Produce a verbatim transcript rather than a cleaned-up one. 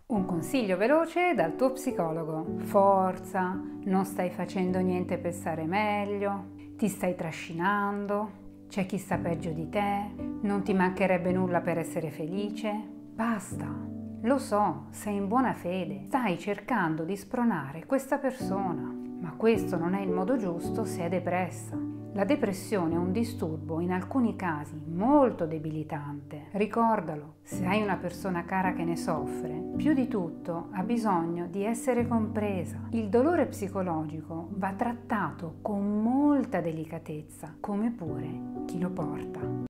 Un consiglio veloce dal tuo psicologo. Forza, non stai facendo niente per stare meglio, ti stai trascinando, c'è chi sta peggio di te, non ti mancherebbe nulla per essere felice. Basta, lo so, sei in buona fede, stai cercando di spronare questa persona, ma questo non è il modo giusto se è depressa. La depressione è un disturbo in alcuni casi molto debilitante. Ricordalo, se hai una persona cara che ne soffre, più di tutto ha bisogno di essere compresa. Il dolore psicologico va trattato con molta delicatezza, come pure chi lo porta.